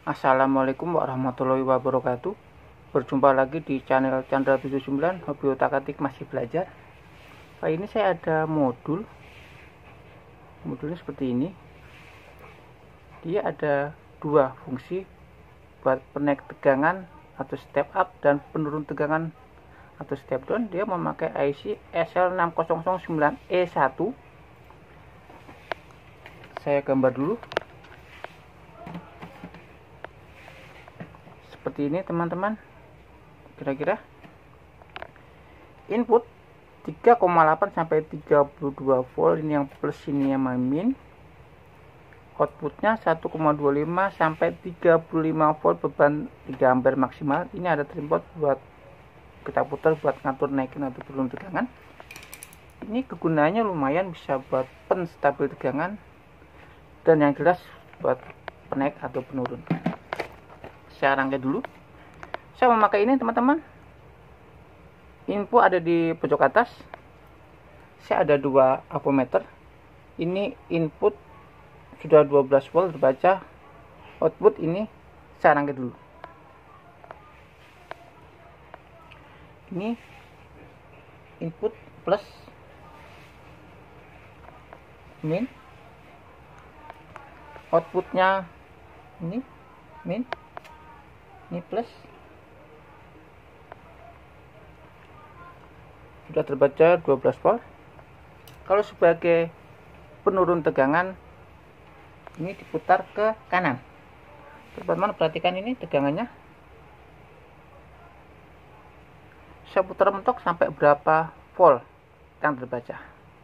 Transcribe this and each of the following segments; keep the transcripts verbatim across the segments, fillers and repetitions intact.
Assalamualaikum warahmatullahi wabarakatuh. Berjumpa lagi di channel Chandra tujuh puluh sembilan, hobi otak-atik masih belajar. Kali ini saya ada modul. Modulnya seperti ini. Dia ada dua fungsi, buat penaik tegangan atau step up dan penurun tegangan atau step down. Dia memakai I C S L enam nol nol sembilan E satu. Saya gambar dulu. Seperti ini teman-teman, kira-kira input tiga koma delapan sampai tiga puluh dua volt, ini yang plus, ini yang min. Outputnya satu koma dua lima sampai tiga puluh lima volt, beban tiga ampere maksimal. Ini ada trimpot buat kita putar buat ngatur naikin atau turun tegangan. Ini kegunaannya lumayan, bisa buat penstabil tegangan dan yang jelas buat penaik atau penurun. Saya rangkai dulu. Saya memakai ini teman-teman. Info ada di pojok atas. Saya ada dua ampermeter. Ini input sudah dua belas volt terbaca. Output ini saya rangkai dulu. Ini input plus, min. Outputnya ini min. Ini plus, sudah terbaca dua belas volt. Kalau sebagai penurun tegangan, ini diputar ke kanan. Teman-teman perhatikan ini tegangannya. Saya putar mentok sampai berapa volt yang terbaca.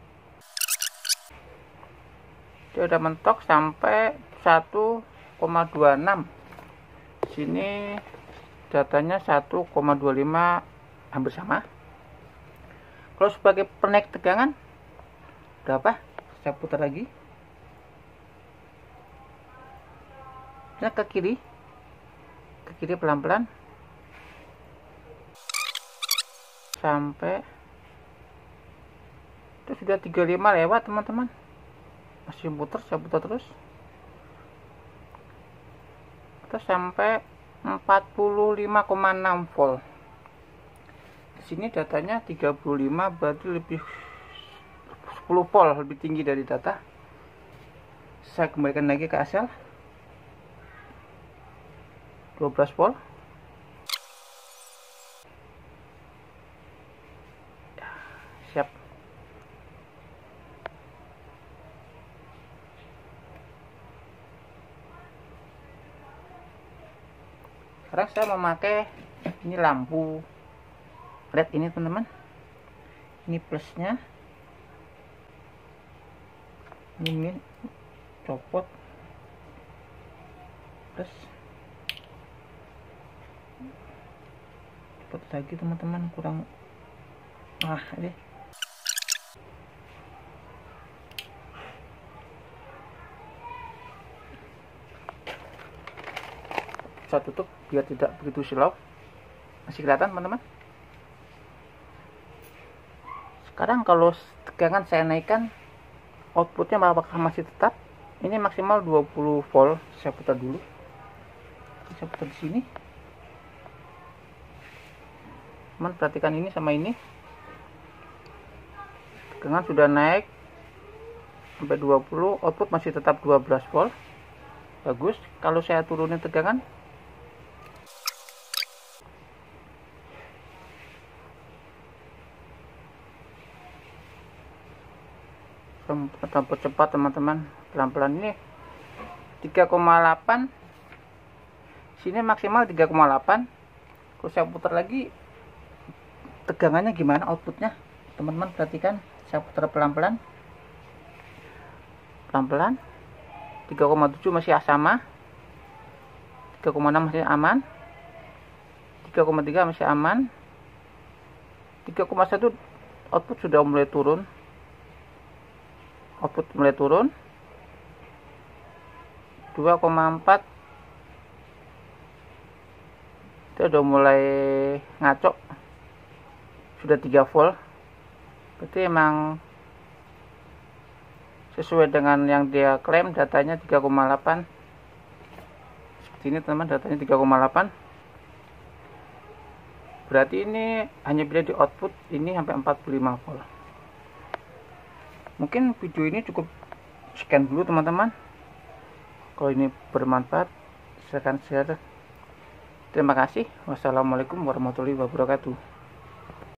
Dia udah mentok sampai satu koma dua enam. Sini datanya satu koma dua lima, hampir sama. Kalau sebagai penaik tegangan berapa? Saya putar lagi. Nah, ke kiri. Ke kiri pelan-pelan. Sampai itu sudah tiga puluh lima lewat, teman-teman. Masih putar, saya putar terus. Kita sampai empat puluh lima koma enam volt. Di sini datanya tiga puluh lima, berarti lebih sepuluh volt lebih tinggi dari data. Saya kembalikan lagi ke asal dua belas volt. Siap. Sekarang saya memakai ini lampu L E D ini teman-teman. Ini plusnya, ini min, copot, plus, copot lagi teman-teman, kurang, ah ini. Saya tutup biar tidak begitu silau. Masih kelihatan teman-teman. Sekarang kalau tegangan saya naikkan, outputnya apakah masih tetap? Ini maksimal dua puluh volt. Saya putar dulu. Saya putar di sini. Teman perhatikan ini sama ini. Tegangan sudah naik sampai dua puluh, output masih tetap dua belas volt. Bagus. Kalau saya turunin tegangan, kita percepat teman-teman, pelan-pelan. Ini tiga koma delapan, sini maksimal tiga koma delapan. Kalau saya putar lagi, tegangannya gimana outputnya, teman-teman perhatikan. Saya putar pelan-pelan, pelan-pelan. Tiga koma tujuh masih sama, tiga koma enam masih aman, tiga koma tiga masih aman, tiga koma satu output sudah mulai turun. Output mulai turun. Dua koma empat itu udah mulai ngaco, sudah tiga volt. Berarti emang sesuai dengan yang dia klaim, datanya tiga koma delapan. Sini teman datanya tiga koma delapan. Berarti ini hanya bisa di output ini sampai empat puluh lima volt. Mungkin video ini cukup sekian dulu teman-teman. Kalau ini bermanfaat, silakan share. Terima kasih. Wassalamualaikum warahmatullahi wabarakatuh.